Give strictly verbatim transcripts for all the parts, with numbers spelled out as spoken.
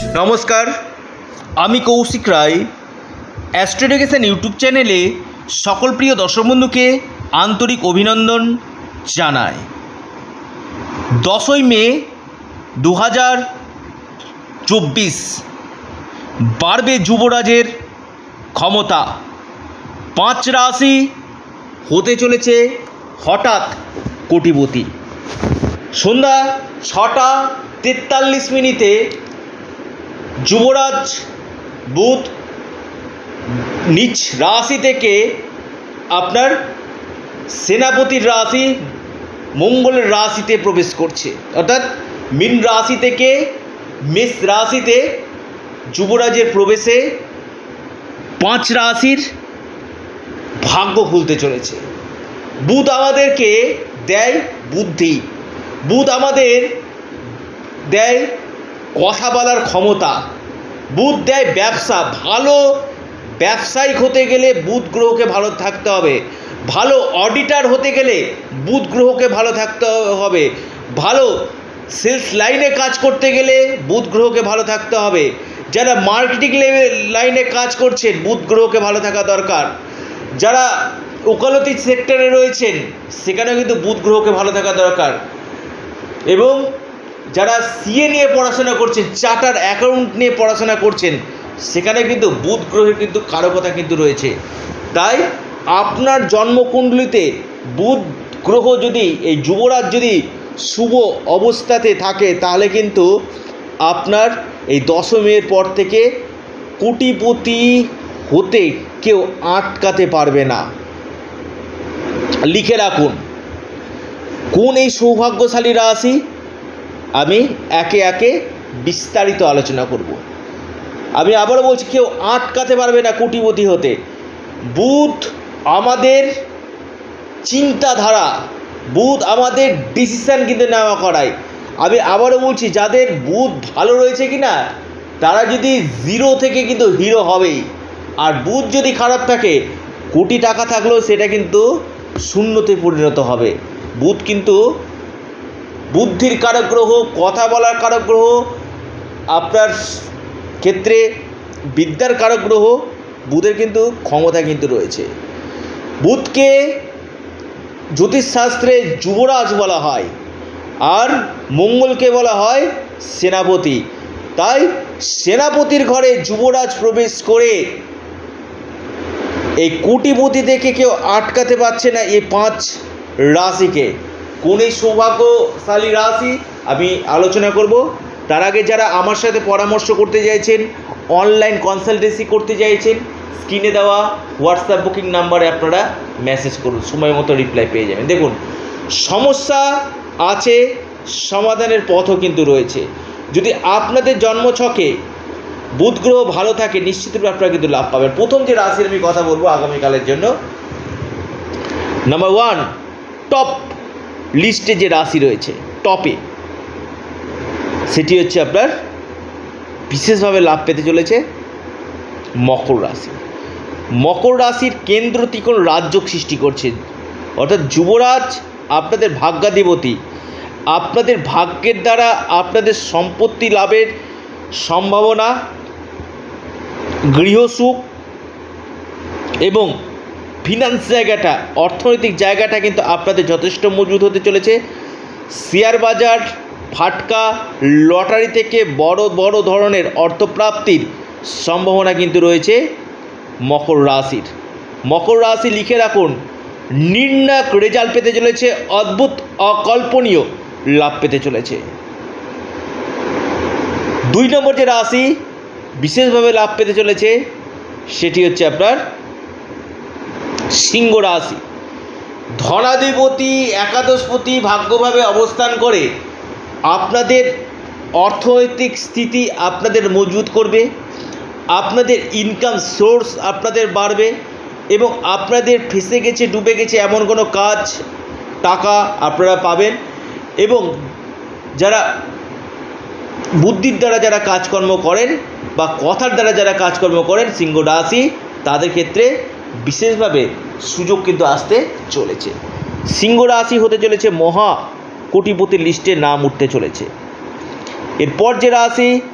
নমস্কার, আমি Koushik Roy. Astro education YouTube চ্যানেলে সকল প্রিয় দর্শক বন্ধুকে আন্তরিক অভিনন্দন জানাই। দশই মে দু হাজার চব্বিশ বাড়বে যুবরাজের ক্ষমতা। পাঁচ রাশি হতে চলেছে হঠাৎ কোটিপতি। সন্ধ্যা ছটা তেতাল্লিশ মিনিটে যুবরাজ বুধ নিজ রাশি থেকে আপনার সেনাপতির রাশি মঙ্গলের রাশিতে প্রবেশ করছে, অর্থাৎ মীন রাশি থেকে মেষ রাশিতে যুবরাজের প্রবেশে পাঁচ রাশির ভাগ্য খুলতে চলেছে। বুধ আমাদেরকে দেয় বুদ্ধি, বুধ আমাদের দেয় কথা বলার ক্ষমতা, বুধ দেয় ব্যবসা। ভালো ব্যবসায়িক হতে গেলে বুধ গ্রহকে ভালো থাকতে হবে, ভালো অডিটর হতে গেলে বুধ গ্রহকে ভালো থাকতে হবে, ভালো সেলস লাইনে কাজ করতে গেলে বুধ গ্রহকে ভালো থাকতে হবে, যারা মার্কেটিং লাইনে কাজ করছেন বুধ গ্রহকে ভালো থাকা দরকার, যারা ওকালতি সেক্টরে রয়েছেন সেখানেও কিন্তু বুধ গ্রহকে ভালো থাকা দরকার, এবং যারা সিএ নিয়ে পড়াশোনা করছেন, চার্টার অ্যাকাউন্ট নিয়ে পড়াশোনা করছেন, সেখানে কিন্তু বুধ গ্রহের কিন্তু কারকতা কিন্তু রয়েছে। তাই আপনার জন্মকুণ্ডলিতে বুধ গ্রহ যদি এই যুবরাজ যদি শুভ অবস্থাতে থাকে তাহলে কিন্তু আপনার এই দশমের পর থেকে কোটিপতি হতে কেউ আটকাতে পারবে না। লিখে রাখুন কোন এই সৌভাগ্যশালী রাশি, আমি একে একে বিস্তারিত আলোচনা করব। আমি আবারও বলছি, কেউ আটকাতে পারবে না কোটিপতি হতে। বুধ আমাদের চিন্তাধারা, বুধ আমাদের ডিসিশান কিন্তু নেওয়া করায়। আমি আবারও বলছি, যাদের বুধ ভালো রয়েছে কি না তারা যদি জিরো থেকে কিন্তু হিরো হবেই, আর বুধ যদি খারাপ থাকে কোটি টাকা থাকলেও সেটা কিন্তু শূন্যতে পরিণত হবে। বুধ কিন্তু বুদ্ধির কারক গ্রহ, কথা বলার কারক গ্রহ, আপনার ক্ষেত্রে বিদ্যার কারক গ্রহ। বুধের কিন্তু ক্ষমতা কিন্তু রয়েছে। বুধকে জ্যোতিষশাস্ত্রে যুবরাজ বলা হয়, আর মঙ্গলকে বলা হয় সেনাপতি। তাই সেনাপতির ঘরে যুবরাজ প্রবেশ করে এই কোটিপতি থেকে কেউ আটকাতে পারছে না এই পাঁচ রাশিকে। কোন এই সৌভাগ্যশালী রাশি আমি আলোচনা করব। তার আগে যারা আমার সাথে পরামর্শ করতে চাইছেন, অনলাইন কনসালটেন্সি করতে চাইছেন, স্ক্রিনে দেওয়া হোয়াটসঅ্যাপ বুকিং নাম্বারে আপনারা মেসেজ করুন, সময় মতো রিপ্লাই পেয়ে যাবেন। দেখুন, সমস্যা আছে, সমাধানের পথও কিন্তু রয়েছে। যদি আপনাদের জন্মছকে বুধ গ্রহ ভালো থাকে নিশ্চিতভাবে আপনারা কিন্তু লাভ পাবেন। প্রথম যে রাশির আমি কথা বলবো আগামীকালের জন্য, নাম্বার ওয়ান, টপ লিস্টে যে রাশি রয়েছে টপে, সেটি হচ্ছে আপনার বিশেষভাবে লাভ পেতে চলেছে মকর রাশি। মকর রাশির কেন্দ্র ত্রিকোণ রাজযোগ সৃষ্টি করছে, অর্থাৎ যুবরাজ আপনাদের ভাগ্যাধিপতি। আপনাদের ভাগ্যের দ্বারা আপনাদের সম্পত্তি লাভের সম্ভাবনা, গৃহসুখ এবং ফিনান্স জায়গাটা, অর্থনৈতিক জায়গাটা কিন্তু আপনাদের যথেষ্ট মজবুত হতে চলেছে। শেয়ার বাজার, ফাটকা, লটারি থেকে বড় বড় ধরনের অর্থপ্রাপ্তির সম্ভাবনা কিন্তু রয়েছে মকর রাশির। মকর রাশি লিখে রাখুন, নির্ণায়ক রেজাল্ট পেতে চলেছে, অদ্ভুত অকল্পনীয় লাভ পেতে চলেছে। দুই নম্বর যে রাশি বিশেষভাবে লাভ পেতে চলেছে সেটি হচ্ছে আপনার সিংহ রাশি। ধনাধিপতি একাদশপতি ভাগ্যভাবে অবস্থান করে আপনাদের অর্থনৈতিক স্থিতি আপনাদের মজবুত করবে, আপনাদের ইনকাম সোর্স আপনাদের বাড়বে, এবং আপনাদের ফেসে গেছে ডুবে গেছে এমন কোনো কাজ টাকা আপনারা পাবেন। এবং যারা বুদ্ধির দ্বারা যারা কাজকর্ম করেন বা কথার দ্বারা যারা কাজকর্ম করেন সিংহ রাশি, তাদের ক্ষেত্রে বিশেষভাবে সুযোগ কিন্তু আসতে চলেছে। সিংহ রাশি হতে চলেছে মহা কোটিপতির লিস্টে নাম উঠতে চলেছে। এরপর যে রাশি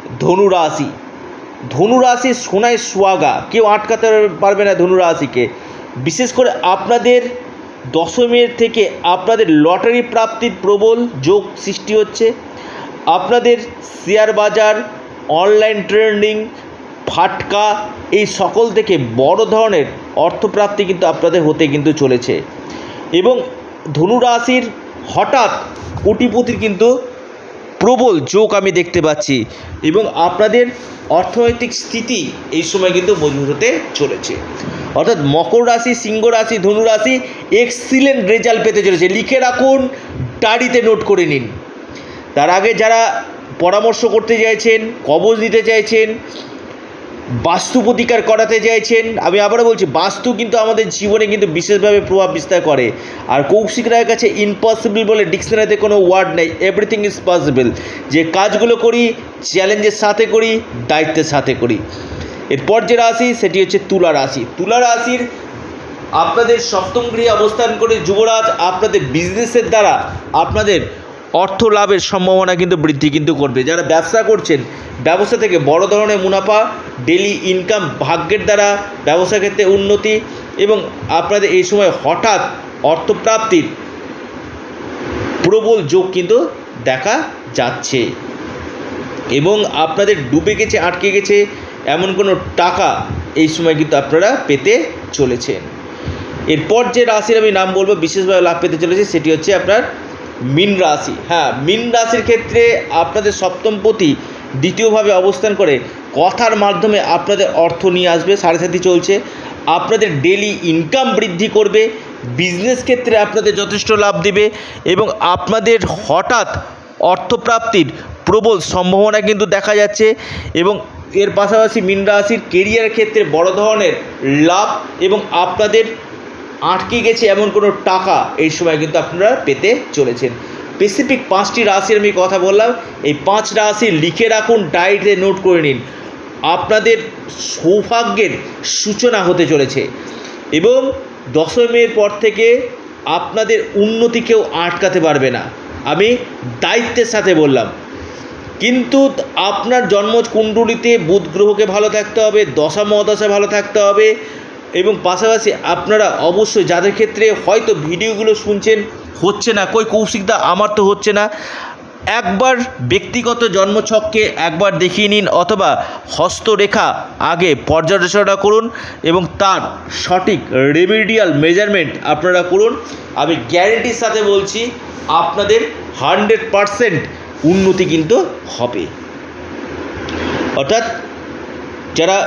ধনু রাশি, ধনু রাশি সোনায় সোয়াগা, কেউ আটকাতে পারবে না ধনু রাশিকে। বিশেষ করে আপনাদের দশমের থেকে আপনাদের লটারি প্রাপ্তির প্রবল যোগ সৃষ্টি হচ্ছে। আপনাদের শেয়ার বাজার, অনলাইন ট্রেডিং, ফাটকা এই সকল থেকে বড় ধরনের অর্থপ্রাপ্তি কিন্তু আপনাদের হতে কিন্তু চলেছে। এবং ধনু রাশির হঠাৎ কোটিপতির কিন্তু প্রবল যোগ আমি দেখতে পাচ্ছি এবং আপনাদের অর্থনৈতিক স্থিতি এই সময় কিন্তু মজবুত হতে চলেছে। অর্থাৎ মকর রাশি, সিংহ রাশি, ধনু রাশি এক্সিলেন্ট রেজাল্ট পেতে চলেছে। লিখে রাখুন, ডায়েরিতে নোট করে নিন। তার আগে যারা পরামর্শ করতে চাইছেন, কবজ নিতে চাইছেন, বাস্তু প্রতিকার করাতে চাইছেন, আমি আবারও বলছি বাস্তু কিন্তু আমাদের জীবনে কিন্তু বিশেষভাবে প্রভাব বিস্তার করে। আর কৌশিক রায়ের কাছে ইম্পসিবল বলে ডিকশনারিতে কোনো ওয়ার্ড নেই, এভরিথিং ইজ পসিবল। যে কাজগুলো করি চ্যালেঞ্জের সাথে করি, দায়িত্বের সাথে করি। এরপর যে রাশি সেটি হচ্ছে তুলা রাশি। তুলা রাশির আপনাদের সপ্তম গৃহে অবস্থান করে যুবরাজ আপনাদের বিজনেসের দ্বারা আপনাদের অর্থ লাভের সম্ভাবনা কিন্তু বৃদ্ধি কিন্তু করবে। যারা ব্যবসা করছেন, ব্যবসা থেকে বড় ধরনের মুনাফা, ডেলি ইনকাম, ভাগ্যের দ্বারা ব্যবসা ক্ষেত্রে উন্নতি এবং আপনাদের এই সময় হঠাৎ অর্থপ্রাপ্তির প্রবল যোগ কিন্তু দেখা যাচ্ছে। এবং আপনাদের ডুবে গেছে, আটকে গেছে এমন কোনো টাকা এই সময় কিন্তু আপনারা পেতে চলেছেন। এরপর যে রাশির আমি নাম বলবো বিশেষভাবে লাভ পেতে চলেছে সেটি হচ্ছে আপনার মীন রাশি। হ্যাঁ, মীন রাশির ক্ষেত্রে আপনাদের সপ্তমপতি দ্বিতীয়ভাবে অবস্থান করে কথার মাধ্যমে আপনাদের অর্থ নিয়ে আসবে। সাড়ে সাথী চলছে, আপনাদের ডেলি ইনকাম বৃদ্ধি করবে, বিজনেস ক্ষেত্রে আপনাদের যথেষ্ট লাভ দেবে এবং আপনাদের হঠাৎ অর্থপ্রাপ্তির প্রবল সম্ভাবনা কিন্তু দেখা যাচ্ছে। এবং এর পাশাপাশি মীন রাশির কেরিয়ার ক্ষেত্রে বড় ধরনের লাভ এবং আপনাদের আটকে গেছে এমন কোনো টাকা এই সময় কিন্তু আপনারা পেতে চলেছেন। স্পেসিফিক পাঁচটি রাশির আমি কথা বললাম, এই পাঁচ রাশি লিখে রাখুন, ডায়েরিতে নোট করে নিন। আপনাদের সৌভাগ্যের সূচনা হতে চলেছে এবং দশমের পর থেকে আপনাদের উন্নতি কেউ আটকাতে পারবে না, আমি দায়িত্বের সাথে বললাম। কিন্তু আপনার জন্মকুণ্ডলিতে বুধ গ্রহকে ভালো থাকতে হবে, দশা মহাদশা ভালো থাকতে হবে এবং পাশাপাশি আপনারা অবশ্যই যাদের ক্ষেত্রে হয়তো ভিডিওগুলো শুনছেন হচ্ছে না, কই কৌশিকদা আমার তো হচ্ছে না, একবার ব্যক্তিগত জন্মছককে একবার দেখিয়ে নিন অথবা হস্তরেখা আগে পর্যালোচনা করুন এবং তার সঠিক রেমিডিয়াল মেজারমেন্ট আপনারা করুন। আমি গ্যারেন্টির সাথে বলছি আপনাদের হান্ড্রেড পারসেন্ট উন্নতি কিন্তু হবে। অর্থাৎ যারা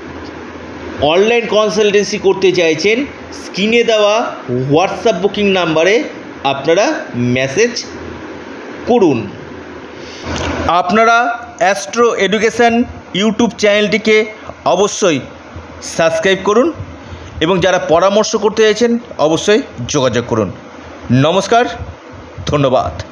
অনলাইন কনসালটেন্সি করতে চাইছেন স্ক্রিনে দেওয়া হোয়াটসঅ্যাপ বুকিং নাম্বারে আপনারা মেসেজ করুন। আপনারা অ্যাস্ট্রো এডুকেশন ইউটিউব চ্যানেলটিকে অবশ্যই সাবস্ক্রাইব করুন এবং যারা পরামর্শ করতে চাইছেন অবশ্যই যোগাযোগ করুন। নমস্কার, ধন্যবাদ।